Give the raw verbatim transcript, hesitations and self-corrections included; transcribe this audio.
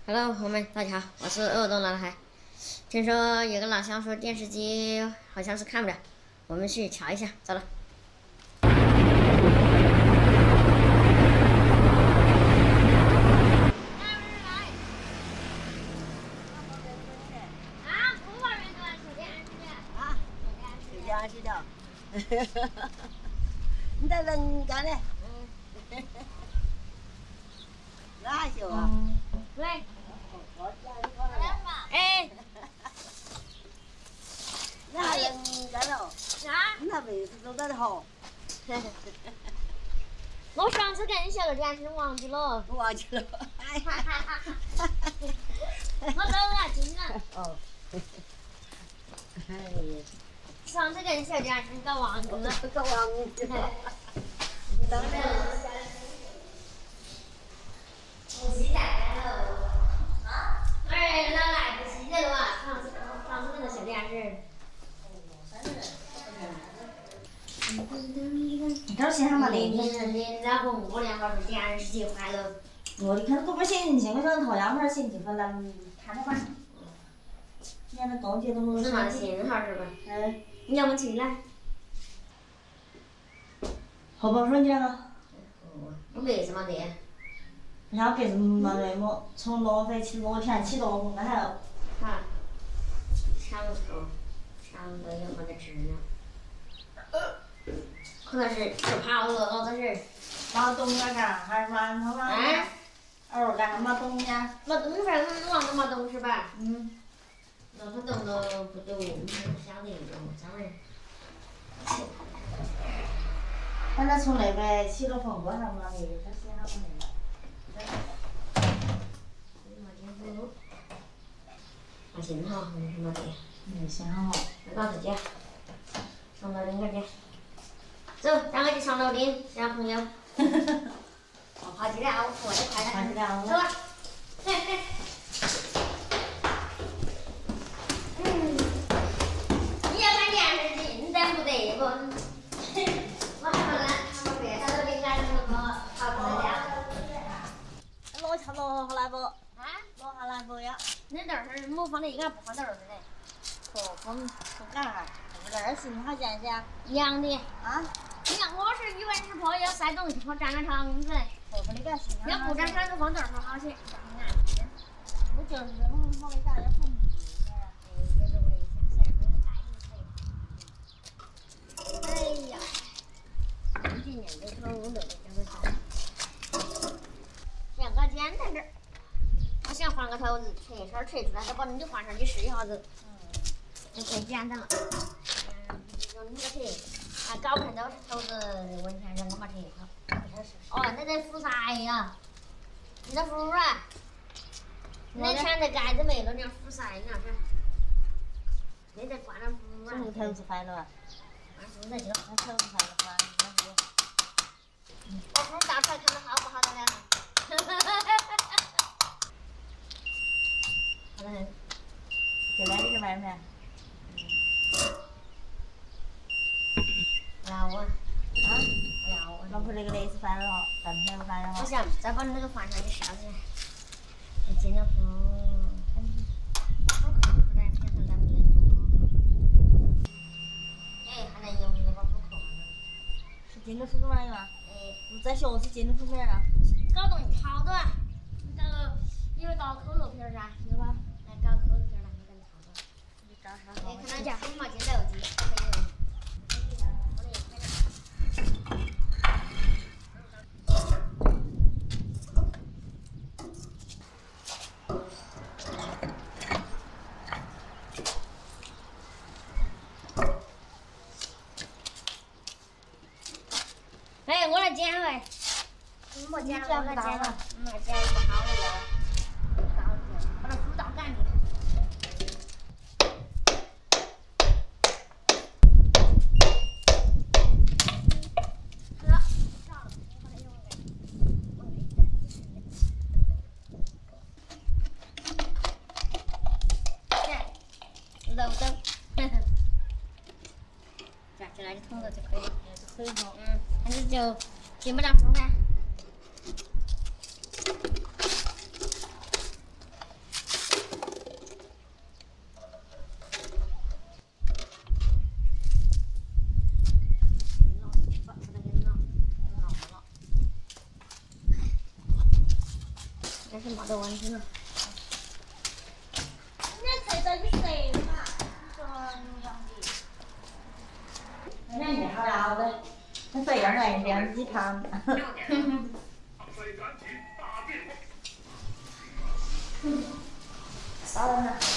Hello，朋友们，大家好，我是鄂东男孩。听说有个老乡说电视机好像是看不了，我们去瞧一下，走了。啊，不玩那个手电视啊，手电视的。 你在人干嘞？嗯。哪有啊？ 对。哎。 哪人干了？ 啊？ 你那辈子都在好。 我上次跟你说的电视忘记了。 忘记了。哎呀。 我走了，进了。 哦。哎呀。 上次跟你说电视，你给忘记了。 给忘记了。当然。 不记得了。啊？哎，那来不记得了吧？上次上次那个小电视。 你这写上嘛的？ 你你那不过年好是电视机坏了。 我你看都不行，现在说头样牌行就分咱看着吧。你看那冬节都是嘛信号是吧？ 嗯。 你要不进来？ 后边说你那个。 哦，我没什么的。 人家别什么的么？从罗飞去罗田起罗红那还有。 啊。差不多，差不多有没得吃呢。可能是吃跑了，老子是。 妈东家干，还是馒头嘛？ 哎。 哦，干嘛东家？ 没东饭，我忘了没东是吧？ 嗯。 那他东都不懂，晓得用，咱们。 反正从那边起了风过还没得，他写上没得。 没见过。没信号还是什么的？ 没信号。 没搞自己。上楼顶去。走，咱们去上楼顶，让朋友。我跑起来，我过得快点。 跑起来。 走吧。嘿嘿。嗯。你要看电视机，你得不得不？我还没来，还没别的都给俺那个跑过来了。 落下落下来不？ 啊？ 落下来不呀？ 那豆是没放的，应该不放豆是的。 可放不干，不这儿行好见些。 一样的。 啊？ 你看我是以为是泡要塞东西，泡粘了肠子。 不不那个是。 要不粘肠子放豆儿好些。 我就是我们放的啥也放不进呀。 这是危险，塞不是大一塞。哎呀，今年这头我都这个啥？想个简单点儿。我想换个头子，吹一声吹出来，再把你换上去试一下子。嗯。就最简单了。嗯，用你这吹，还搞不成都是头子的问题，让我们吹好。哦，那得敷晒呀。你得敷啊。那前的盖子没了，你要敷晒，你要是。那得灌上敷啊。 这是头子坏了。 灌敷才行。 那头子坏了，换那敷。 我敷打出来看看好不好的了。好的很。 进来这个买没？ 要啊。 啊？ 要啊。 老婆这个类似翻了哈，咱们这个翻了哈。 我想再把那个换上去啥子？这金的服。哎，还能用那个补课吗？ 是金的服怎么用啊？ 哎。 我在学是金的服面啊。 搞东西好的，你这个因为搞口肉皮儿噻， 有吧？ 来搞口肉皮儿了，你跟他好的。 你找啥好？ 哎，看那家黑毛金豆鸡，可以用。哎，我来捡喂。你莫捡了，我来捡了。嗯，捡不好了要。把它扶到干净。好了，上了，我把它用来。对，漏灯。抓起来就捅了就可以了。 可以哈。 嗯，反正就进不了风噻。 没得问题了。 你这个你谁嘛？你说你样的。人家好了的，你说样来两几趟。好了呢。